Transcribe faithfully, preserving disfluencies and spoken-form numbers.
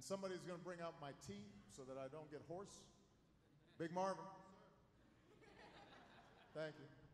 somebody's going to bring out my tea so that I don't get hoarse. Big Marvin. Thank you.